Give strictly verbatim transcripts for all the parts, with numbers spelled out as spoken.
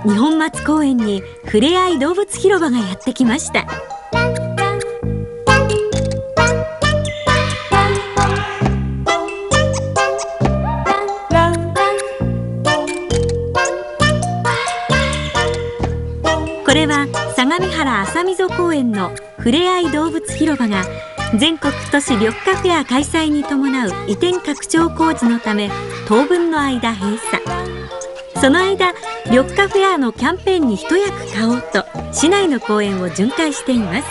二本松公園にふれあい動物広場がやってきました。これは相模原浅溝公園のふれあい動物広場が全国都市緑化フェア開催に伴う移転拡張工事のため当分の間閉鎖。その間、緑化フェアのキャンペーンに一役買おうと市内の公園を巡回しています。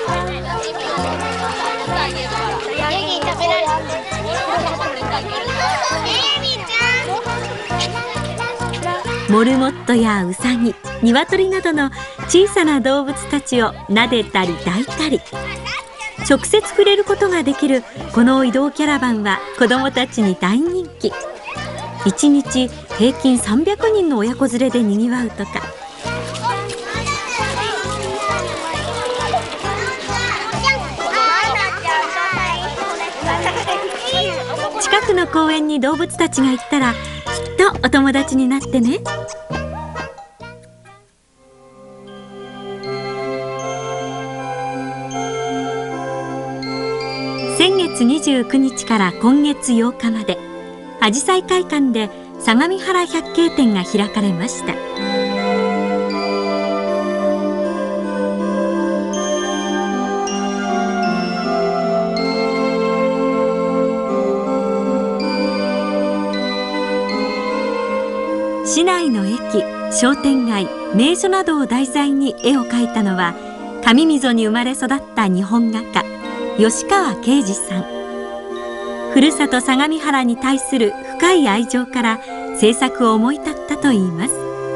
モルモットやウサギ、ニワトリなどの小さな動物たちを撫でたり抱いたり、直接触れることができるこの移動キャラバンは子どもたちに大人気。いちにち平均さんびゃくにんの親子連れでにぎわうとか。近くの公園に動物たちが行ったらきっとお友達になってね。先月にじゅうくにちから今月ようかまであじさい会館で相模原百景展が開かれました。市内の駅、商店街、名所などを題材に絵を描いたのは上溝に生まれ育った日本画家吉川啓二さん。ふるさと相模原に対する深い愛情から制作を思い立ったといいます。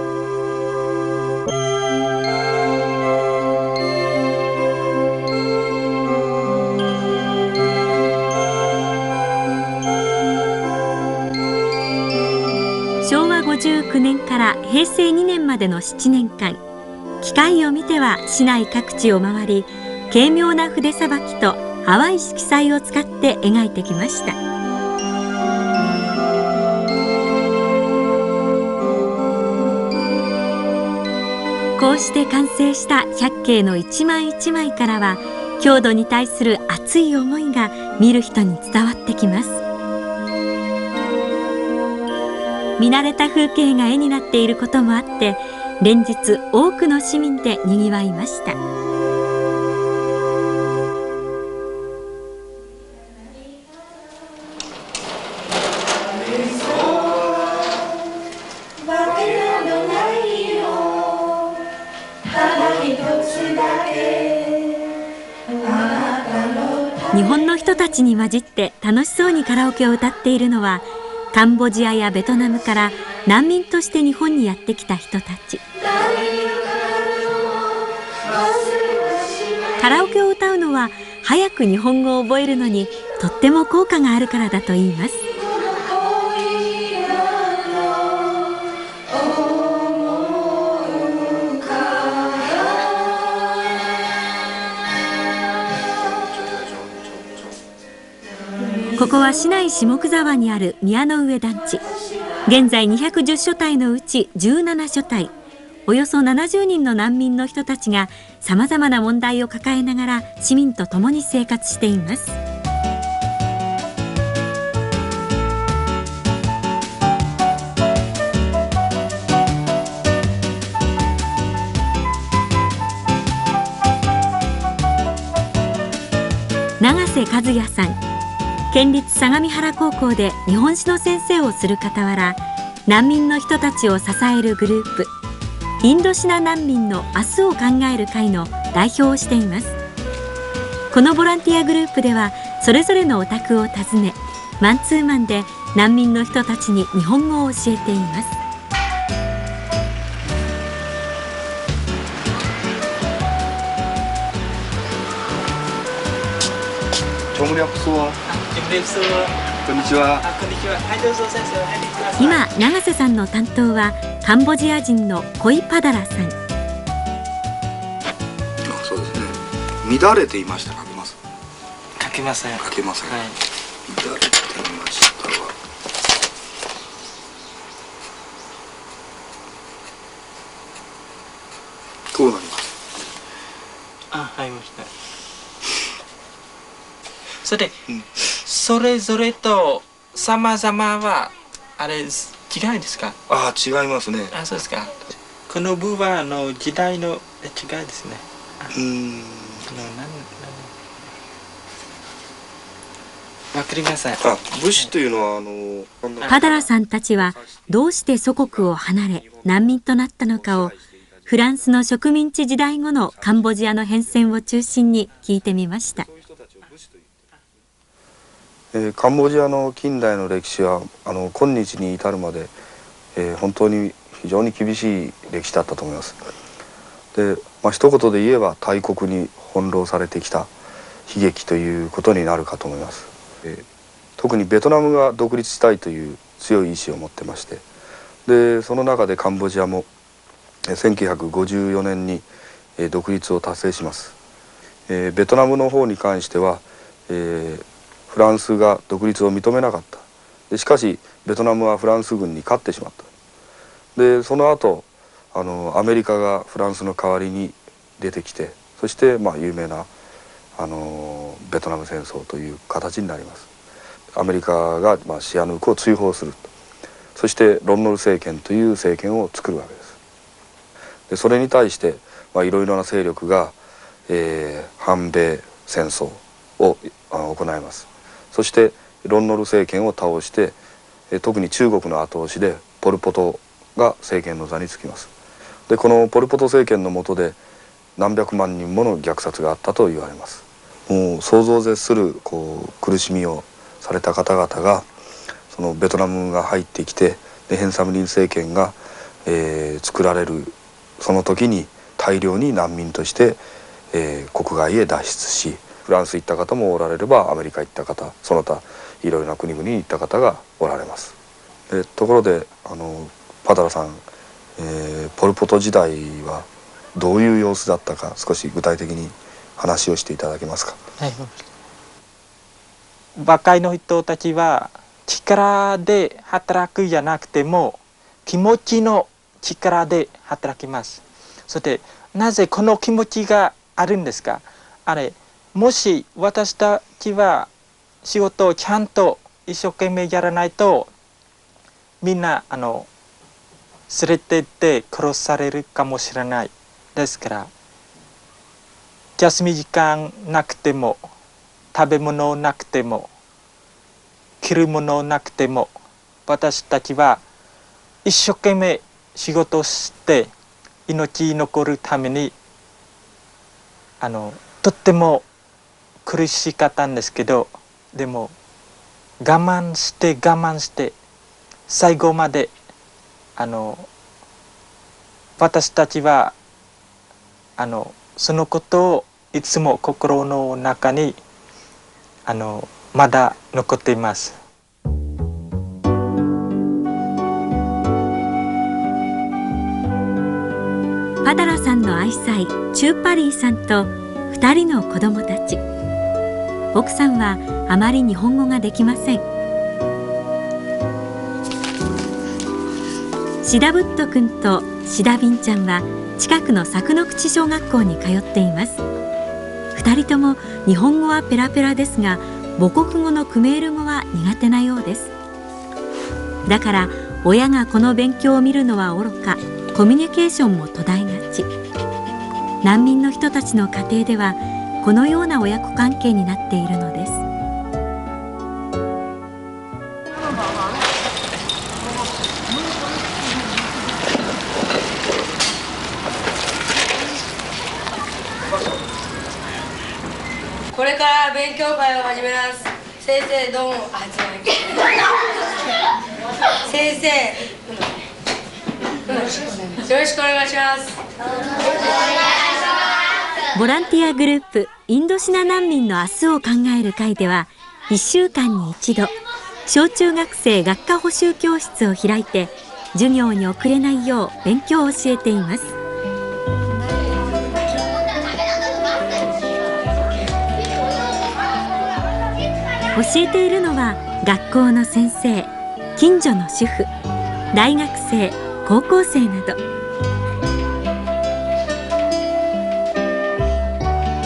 しょうわごじゅうきゅうねんからへいせいにねんまでのななねんかん、機会を見ては市内各地を回り、軽妙な筆さばきと淡い色彩を使って描いてきました。こうして完成した百景の一枚一枚からは郷土に対する熱い思いが見る人に伝わってきます。見慣れた風景が絵になっていることもあって連日多くの市民でにぎわいました。日本の人たちに混じって楽しそうにカラオケを歌っているのはカンボジアやベトナムから難民として日本にやってきた人たち。カラオケを歌うのは早く日本語を覚えるのにとっても効果があるからだといいます。ここは市内下久沢にある宮の上団地。現在にひゃくじゅっしょたいのうちじゅうななしょたい、およそななじゅうにんの難民の人たちがさまざまな問題を抱えながら市民と共に生活しています。永瀬和也さん、県立相模原高校で日本史の先生をする傍ら難民の人たちを支えるグループインドシナ難民の明日を考える会の代表をしています。このボランティアグループではそれぞれのお宅を訪ねマンツーマンで難民の人たちに日本語を教えています。 こんにちは。 今永瀬さんの担当はカンボジア人のコイパダラさん。 そうですね。乱れていました。書けます。 書けません。 書けません。はい、乱れていましたは。 入りました。それで、うん、それぞれと様々はあれ違いですか？ ああ、違いますね。 あ、そうですか。この部はあの時代の違いですね。 うーん。 わかりません。 あ、武士というのはあのパダラさんたちはどうして祖国を離れ難民となったのかをフランスの植民地時代後のカンボジアの変遷を中心に聞いてみました。 えー、カンボジアの近代の歴史はあの今日に至るまで、えー、本当に非常に厳しい歴史だったと思います。で、まあ、一言で言えば大国に翻弄されてきた悲劇ということになるかと思います。えー、特にベトナムが独立したいという強い意志を持ってまして、でその中でカンボジアもせんきゅうひゃくごじゅうよねんに、えー、独立を達成します。えー、ベトナムの方に関しては、えー、フランスが独立を認めなかった。でしかしベトナムはフランス軍に勝ってしまった。でその後あのアメリカがフランスの代わりに出てきて、そしてまあ有名なあのベトナム戦争という形になります。アメリカが、まあ、シアヌークを追放すると。そしてロンノル政権という政権を作るわけです。でそれに対していろいろな勢力が、えー、反米戦争を行います。そしてロンノル政権を倒して、えー、特に中国の後押しでポル・ポトが政権の座につきます。でこのポル・ポト政権の下で何百万人もの虐殺があったと言われます。もう想像を絶するこう苦しみをされた方々がそのベトナムが入ってきて、でヘン・サム・リン政権が、えー、作られるその時に大量に難民として、えー、国外へ脱出し、フランス行った方もおられればアメリカ行った方、その他いろいろな国々に行った方がおられます。でところであのパダラさん、えー、ポル・ポト時代はどういう様子だったか少し具体的に話をしていただけますか？ はい、若いの人たちは力で働くじゃなくても気持ちの力で働きます。そしてなぜこの気持ちがあるんですか？あれもし私たちは仕事をちゃんと一生懸命やらないとみんなあの連れてって殺されるかもしれないですから、休み時間なくても食べ物なくても着るものなくても私たちは一生懸命仕事をして命に残るためにあのとっても苦しかったんですけど、でも我慢して我慢して最後まであの私たちはあのそのことをいつも心の中にあのまだ残っています。 パダラさんの愛妻チューパリーさんとふたりの子供たち。奥さんはあまり日本語ができません。シダブット君とシダビンちゃんは近くの佐久の口小学校に通っています。ふたりとも日本語はペラペラですが母国語のクメール語は苦手なようです。だから親がこの勉強を見るのはおろかコミュニケーションも途絶えがち。難民の人たちの家庭ではこのような親子関係になっているのです。 これから勉強会を始めます。先生どうも。あ、違う。先生、うん、よろしくお願いします。 ボランティアグループインドシナ難民の明日を考える会ではいっしゅうかんに一度小中学生学科補習教室を開いて授業に遅れないよう勉強を教えています。教えているのは学校の先生、近所の主婦、大学生、高校生など。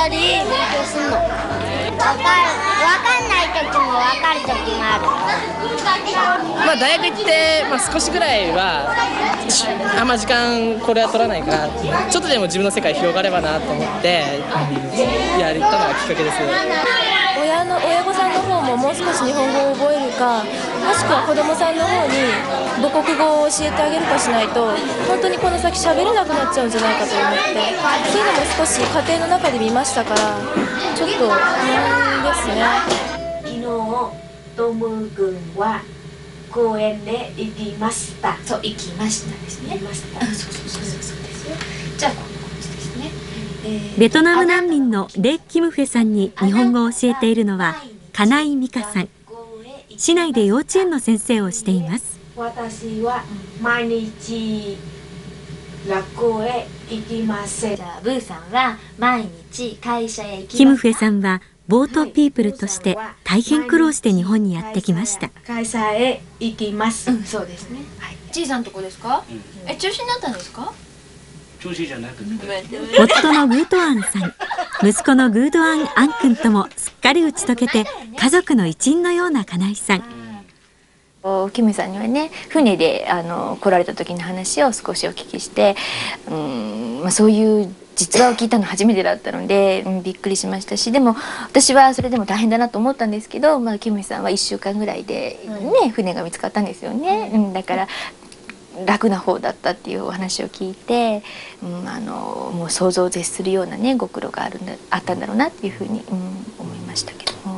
ったり勉強するの？わかる、わかんない時もわかる時もある。 まあ大学行って、まあ、少しぐらいはあんま時間これは取らないからちょっとでも自分の世界広がればなと思ってやったのがきっかけです。 親の親御さんの方ももう少し日本語を覚えるか、もしくは子どもさんの方に母国語を教えてあげるかしないと本当にこの先喋れなくなっちゃうんじゃないかと思って、そういうのも少し家庭の中で見ましたから、ちょっと不安ですね。 昨日トム君は公園で行きました。 そう、行きましたですね。 行きました。 あ、そうそうそうそうそうですよ。じゃあこんな感じですね。えー、 ベトナム難民のレ・キムフェさんに日本語を教えているのは金井美香さん。市内で幼稚園の先生をしています。 私は毎日学校へ行きません。 じゃあブーさんは毎日会社へ行きますか？ キムフェさんはボートピープルとして大変苦労して日本にやってきました。 会社へ行きます。 うん、そうですね。はい。じいさんとこですか？うん、え、中止になったんですか？ 中止じゃなくて、 夫のグードアンさん、息子のグードアンアン君ともすっかり打ち解けて家族の一員のような金井さん。 キムさんにはね、船であの来られた時の話を少しお聞きして、うん、まあ、そういう実話を聞いたの初めてだったので、うん、びっくりしましたし、でも私はそれでも大変だなと思ったんですけど、まあ、キムさんはいっしゅうかんぐらいで、ね、船が見つかったんですよね。うん、だから楽な方だったっていうお話を聞いて、うん、あのもう想像を絶するようなねご苦労があるんだあったんだろうなっていうふうに、うん、思いましたけども。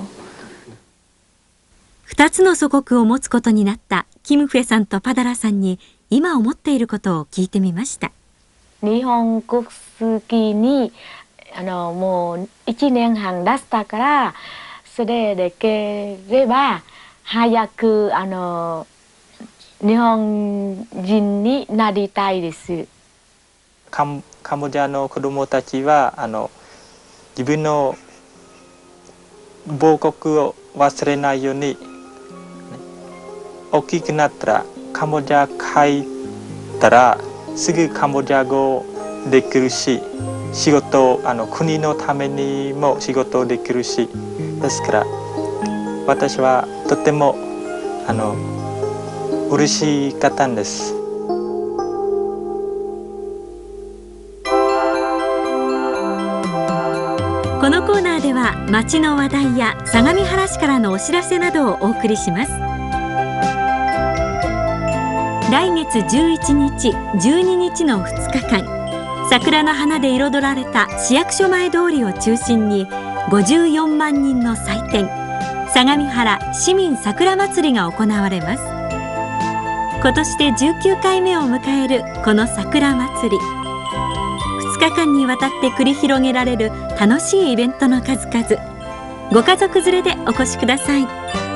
二つの祖国を持つことになったキムフェさんとパダラさんに今思っていることを聞いてみました。 日本国好きにあのもういちねんはん出したから、それでければ早くあの日本人になりたいです。 カン、カンボジアの子どもたちはあの自分の母国を忘れないように、大きくなったらカンボジア帰ったらすぐカンボジア語できるし、仕事あの国のためにも仕事できるし、ですから私はとてもあの嬉しかったんです。 このコーナーでは街の話題や相模原市からのお知らせなどをお送りします。来月じゅういちにち、じゅうににちのふつかかん、桜の花で彩られた市役所前通りを中心にごじゅうよんまんにんの祭典、相模原市民桜まつりが行われます。今年でじゅうきゅうかいめを迎えるこの桜まつり、ふつかかんにわたって繰り広げられる楽しいイベントの数々、ご家族連れでお越しください。